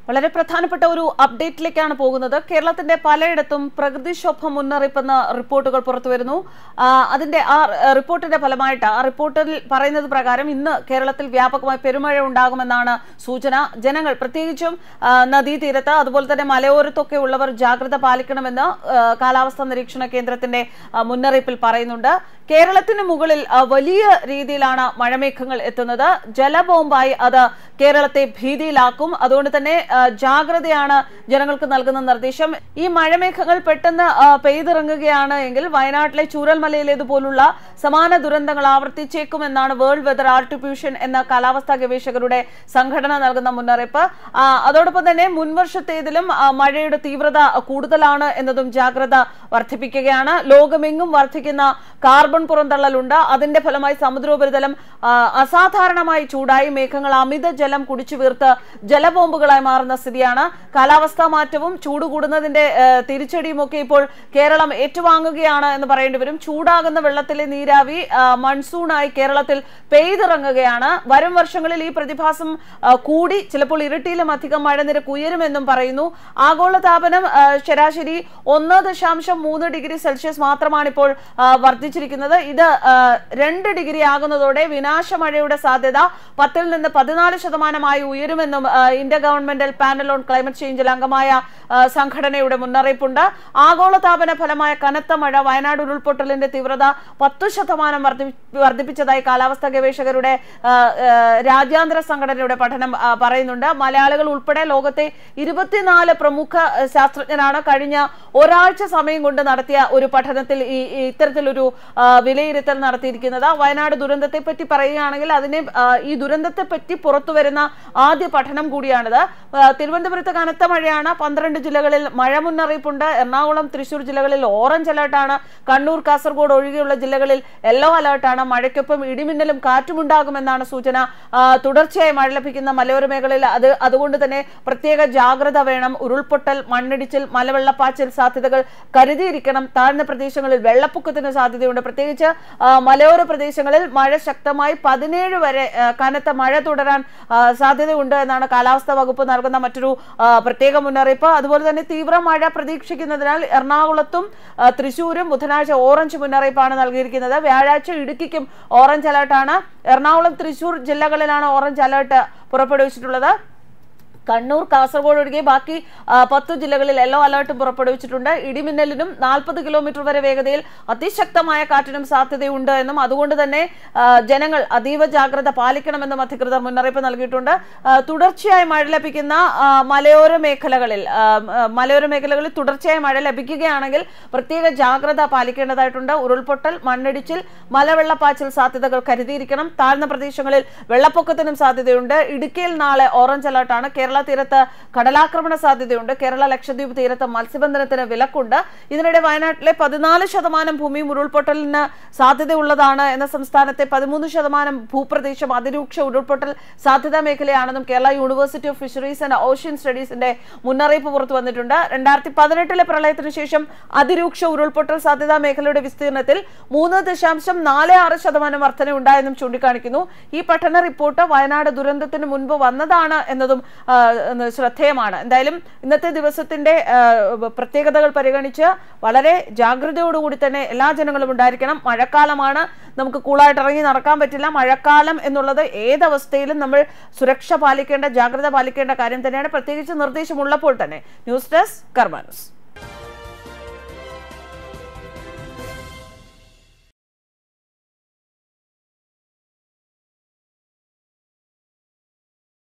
വളരെ പ്രധാനപ്പെട്ട ഒരു അപ്ഡേറ്റിലേക്കാണ് പോകുന്നത്. കേരളത്തിന്റെ പലയിടത്തും പ്രകൃതിക്ഷോഭ മുന്നറിയിപ്പെന്ന റിപ്പോർട്ടുകൾ പുറത്തുവരുന്നു. അതിന്റെ റിപ്പോർട്ടിന്റെ ഫലമായിട്ട് റിപ്പോർട്ടിൽ പറയുന്നത് പ്രകാരം ഇന്ന് കേരളത്തിൽ വ്യാപകമായി പെരുമഴ ഉണ്ടാകുമെന്നാണ് സൂചന. ജനങ്ങൾ പ്രത്യേകിച്ചും നദീതീരത്ത് അതുപോലെ തന്നെ മലയോരത്തൊക്കെ ഉള്ളവർ ജാഗ്രത പാലിക്കണമെന്ന് കാലാവസ്ഥാ നിരീക്ഷണ കേന്ദ്രത്തിന്റെ മുന്നറിയിപ്പിൽ പറയുന്നുണ്ട്. കേരളത്തിന് മുകളിൽ വലിയ രീതിയിലാണ് മഴമേഘങ്ങൾ എത്തുന്നത്. ജലബോംബായി അത് കേരളത്തെ ഭീതിയിലാക്കും. അതുകൊണ്ട് തന്നെ ജാഗ്രതയാണ് ജനങ്ങൾക്ക് നൽകുന്ന നിർദ്ദേശം. ഈ മഴമേഘങ്ങൾ പെട്ടെന്ന് പെയ്തിറങ്ങുകയാണ് എങ്കിൽ വയനാട്ടിലെ ചൂരൽമലയിലേതുപോലുള്ള സമാന ദുരന്തങ്ങൾ ആവർത്തിച്ചേക്കുമെന്നാണ് വേൾഡ് വെതർ ആർട്ടിഫ്യൂഷൻ എന്ന കാലാവസ്ഥാ ഗവേഷകരുടെ സംഘടന നൽകുന്ന മുന്നറിയിപ്പ്. അതോടൊപ്പം തന്നെ മുൻവർഷത്തേതിലും മഴയുടെ തീവ്രത കൂടുതലാണ് എന്നതും ജാഗ്രത വർദ്ധിപ്പിക്കുകയാണ്. ലോകമെങ്ങും വർദ്ധിക്കുന്ന കാർബൺ പുറന്തള്ളലുണ്ട്. അതിന്റെ ഫലമായി സമുദ്രോപരിതലം അസാധാരണമായി ചൂടായി മേഘങ്ങൾ അമിത ജലം കുടിച്ചു വീർത്ത് ജലബോംബുകളായി മാറുന്ന സ്ഥിതിയാണ്. കാലാവസ്ഥാ മാറ്റവും ചൂട് കൂടുന്നതിന്റെ തിരിച്ചടിയും ഒക്കെ ഇപ്പോൾ കേരളം ഏറ്റുവാങ്ങുകയാണ് എന്ന് പറയേണ്ടി വരും. ചൂടാകുന്ന വെള്ളത്തിലെ നീരാവി മൺസൂണായി കേരളത്തിൽ പെയ്തിറങ്ങുകയാണ്. വരും വർഷങ്ങളിൽ ഈ പ്രതിഭാസം കൂടി ചിലപ്പോൾ ഇരട്ടിയിലും അധികം മഴനിരക്ക് ഉയരുമെന്നും പറയുന്നു. ആഗോളതാപനം ശരാശരി 1.3 ഡിഗ്രി സെൽഷ്യസ് മാത്രമാണ് ഇപ്പോൾ വർദ്ധിച്ചിരിക്കുന്നത്. ഇത് 2 ഡിഗ്രി ആകുന്നതോടെ വിനാശമഴയുടെ സാധ്യത 10 നിന്ന് 14% ഉയരുമെന്നും intergovernmental panel on climate ചേഞ്ചിൽ അംഗമായ സംഘടനയുടെ മുന്നറിയിപ്പുണ്ട്. ആഗോളതാപന ഫലമായ കനത്ത മഴ വയനാട് ഉരുൾപൊട്ടലിന്റെ തീവ്രത 10% വർദ്ധിപ്പിച്ചതായി കാലാവസ്ഥാ ഗവേഷകരുടെ രാജ്യാന്തര സംഘടനയുടെ പഠനം പറയുന്നുണ്ട്. മലയാളികൾ ഉൾപ്പെടെ ലോകത്തെ 24 പ്രമുഖ ശാസ്ത്രജ്ഞരാണ് കഴിഞ്ഞ ഒരാഴ്ച സമയം കൊണ്ട് നടത്തിയ ഒരു പഠനത്തിൽ ഇത്തരത്തിലൊരു വിലയിരുത്തൽ നടത്തിയിരിക്കുന്നത്. വയനാട് ദുരന്തത്തെ പറ്റി പറയുകയാണെങ്കിൽ ഈ ദുരന്തത്തെ പറ്റി പുറത്തുവരുന്ന ആദ്യ പഠനം കൂടിയാണിത്. തിരുവനന്തപുരത്ത് കനത്ത മഴയാണ്. 12 ജില്ലകളിൽ മഴ മുന്നറിയിപ്പുണ്ട്. എറണാകുളം, തൃശൂർ ജില്ലകളിൽ ഓറഞ്ച് അലർട്ടാണ്. കണ്ണൂർ, കാസർഗോഡ് ഒഴികെയുള്ള ജില്ലകളിൽ യെല്ലോ അലർട്ടാണ്. മഴയ്ക്കൊപ്പം ഇടിമിന്നലും കാറ്റുമുണ്ടാകുമെന്നാണ് സൂചന. തുടർച്ചയായി മഴ ലഭിക്കുന്ന മലയോര മേഖലയിൽ അതുകൊണ്ട് തന്നെ പ്രത്യേക ജാഗ്രത വേണം. ഉരുൾപൊട്ടൽ, മണ്ണിടിച്ചിൽ, മലവെള്ളപ്പാച്ചിൽ സാധ്യതകൾ കരുതിയിരിക്കണം. താഴ്ന്ന പ്രദേശങ്ങളിൽ വെള്ളപ്പൊക്കത്തിന് സാധ്യതയുണ്ട്. പ്രത്യേകിച്ച് മലയോര പ്രദേശങ്ങളിൽ മഴ ശക്തമായി 17 വരെ കനത്ത മഴ തുടരാൻ സാധ്യതയുണ്ട് എന്നാണ് കാലാവസ്ഥാ വകുപ്പ് നൽകുന്ന മറ്റൊരു പ്രത്യേക മുന്നറിയിപ്പ്. അതുപോലെ തന്നെ തീവ്ര മഴ പ്രതീക്ഷിക്കുന്നതിനാൽ എറണാകുളത്തും തൃശൂരും ബുധനാഴ്ച ഓറഞ്ച് മുന്നറിയിപ്പാണ് നൽകിയിരിക്കുന്നത്. വ്യാഴാഴ്ച ഇടുക്കിക്കും ഓറഞ്ച് അലർട്ടാണ്. എറണാകുളം, തൃശൂർ ജില്ലകളിലാണ് ഓറഞ്ച് അലർട്ട് പുറപ്പെടുവിച്ചിട്ടുള്ളത്. കണ്ണൂർ, കാസർഗോഡ് ഒഴികെ ബാക്കി 10 ജില്ലകളിൽ യെല്ലോ അലർട്ടും പുറപ്പെടുവിച്ചിട്ടുണ്ട്. ഇടിമിന്നലിനും 40 കിലോമീറ്റർ വരെ വേഗതയിൽ അതിശക്തമായ കാറ്റിനും സാധ്യതയുണ്ട് എന്നും അതുകൊണ്ട് തന്നെ ജനങ്ങൾ അതീവ ജാഗ്രത പാലിക്കണമെന്നും അധികൃതർ മുന്നറിയിപ്പ് നൽകിയിട്ടുണ്ട്. തുടർച്ചയായി മഴ ലഭിക്കുന്ന മലയോര മേഖലകളിൽ തുടർച്ചയായി മഴ ലഭിക്കുകയാണെങ്കിൽ പ്രത്യേക ജാഗ്രത പാലിക്കേണ്ടതായിട്ടുണ്ട്. ഉരുൾപൊട്ടൽ, മണ്ണിടിച്ചിൽ, മലവെള്ളപ്പാച്ചിൽ സാധ്യതകൾ കരുതിയിരിക്കണം. താഴ്ന്ന പ്രദേശങ്ങളിൽ വെള്ളപ്പൊക്കത്തിനും സാധ്യതയുണ്ട്. ഇടുക്കിയിൽ നാളെ ഓറഞ്ച് അലർട്ടാണ്. കേരള തീരത്ത് കടലാക്രമണ സാധ്യതയുണ്ട്. കേരള ലക്ഷദ്വീപ് തീരത്ത് മത്സ്യബന്ധനത്തിന് വിലക്കുണ്ട്. ഇതിനിടെ വയനാട്ടിലെ 14% ഭൂമിയും ഉരുൾപൊട്ടലിന് സാധ്യതയുള്ളതാണ് എന്ന സംസ്ഥാനത്തെ 13% ഭൂപ്രദേശം അതിരൂക്ഷ ഉരുൾപൊട്ടൽ സാധ്യതാ മേഖലയാണെന്നും Kerala university of fisheries and ocean സ്റ്റഡീസിന്റെ മുന്നറിയിപ്പ് പുറത്തു വന്നിട്ടുണ്ട്. 2018 പ്രളയത്തിന് ശേഷം അതിരൂക്ഷ ഉരുൾപൊട്ടൽ സാധ്യതാ മേഖലയുടെ വിസ്തീർണത്തിൽ 3.46% വർധനയുണ്ടായെന്നും ചൂണ്ടിക്കാണിക്കുന്നു. ഈ പഠന റിപ്പോർട്ട് വയനാട് ദുരന്തത്തിന് മുൻപ് വന്നതാണ് എന്നതും ശ്രദ്ധേയമാണ്. എന്തായാലും ഇന്നത്തെ ദിവസത്തിന്റെ പ്രത്യേകതകൾ പരിഗണിച്ച് വളരെ ജാഗ്രതയോടുകൂടി തന്നെ എല്ലാ ജനങ്ങളും ഉണ്ടായിരിക്കണം. മഴക്കാലമാണ്. നമുക്ക് കൂളായിട്ട് ഇറങ്ങി നടക്കാൻ പറ്റില്ല. മഴക്കാലം എന്നുള്ളത് ഏതവസ്ഥയിലും നമ്മൾ സുരക്ഷ പാലിക്കേണ്ട, ജാഗ്രത പാലിക്കേണ്ട കാര്യം തന്നെയാണ്. പ്രത്യേകിച്ച് നിർദ്ദേശമുള്ളപ്പോൾ തന്നെ. News desk Karma news.